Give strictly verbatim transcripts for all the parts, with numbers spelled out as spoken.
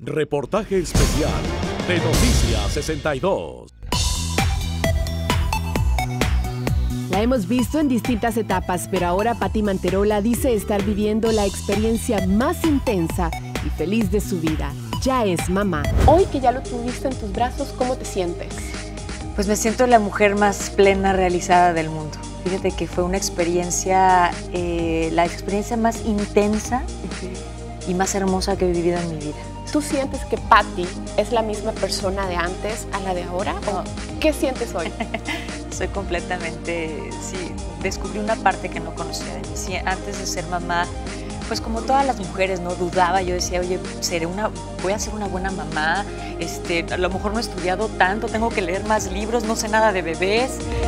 Reportaje especial de Noticias sesenta y dos. La hemos visto en distintas etapas, pero ahora Pati Manterola dice estar viviendo la experiencia más intensa y feliz de su vida. Ya es mamá. Hoy que ya lo tuviste en tus brazos, ¿cómo te sientes? Pues me siento la mujer más plena, realizada del mundo. Fíjate que fue una experiencia, eh, la experiencia más intensa uh-huh. y más hermosa que he vivido en mi vida. ¿Tú sientes que Pati es la misma persona de antes a la de ahora? No. ¿O qué sientes hoy? Soy completamente, sí, descubrí una parte que no conocía de mí. Sí, antes de ser mamá, pues como todas las mujeres, no dudaba, yo decía, oye, seré una, voy a ser una buena mamá, este, a lo mejor no he estudiado tanto, tengo que leer más libros, no sé nada de bebés.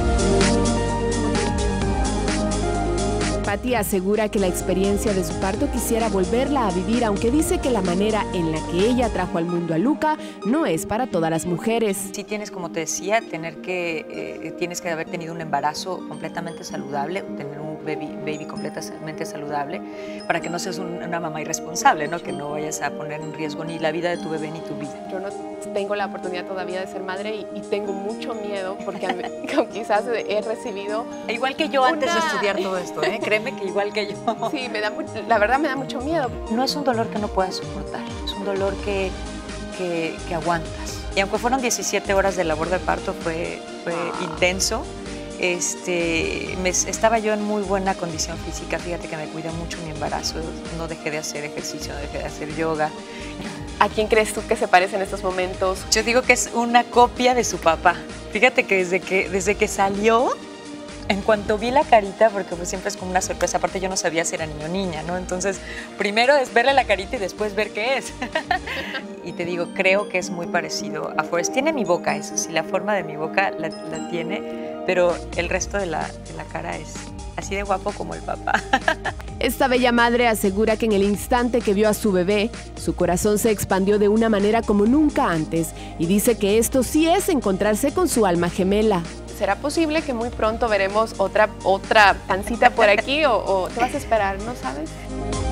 Pati asegura que la experiencia de su parto quisiera volverla a vivir, aunque dice que la manera en la que ella trajo al mundo a Luca no es para todas las mujeres. Sí tienes, como te decía, tener que, eh, tienes que haber tenido un embarazo completamente saludable, tener un baby, baby completamente saludable, para que no seas un, una mamá irresponsable, ¿no? Que no vayas a poner en riesgo ni la vida de tu bebé ni tu vida. Yo no tengo la oportunidad todavía de ser madre y, y tengo mucho miedo porque mí, quizás he recibido... Igual que yo una... antes de estudiar todo esto, ¿eh? Créeme que igual que yo. Sí, me da, la verdad me da mucho miedo. No es un dolor que no puedas soportar, es un dolor que, que, que aguantas. Y aunque fueron diecisiete horas de labor de parto, fue, fue wow. intenso. Este, me, estaba yo en muy buena condición física, fíjate que me cuidé mucho mi embarazo, no dejé de hacer ejercicio, no dejé de hacer yoga. ¿A quién crees tú que se parece en estos momentos? Yo digo que es una copia de su papá. Fíjate que desde que, desde que salió, en cuanto vi la carita, porque pues siempre es como una sorpresa, aparte yo no sabía si era niño o niña, ¿no? Entonces, primero es verle la carita y después ver qué es. Y te digo, creo que es muy parecido a Forrest. Tiene mi boca, eso sí, la forma de mi boca la, la tiene, pero el resto de la, de la cara es así de guapo como el papá. Esta bella madre asegura que en el instante que vio a su bebé, su corazón se expandió de una manera como nunca antes y dice que esto sí es encontrarse con su alma gemela. ¿Será posible que muy pronto veremos otra, otra pancita por aquí o, o te vas a esperar, no sabes?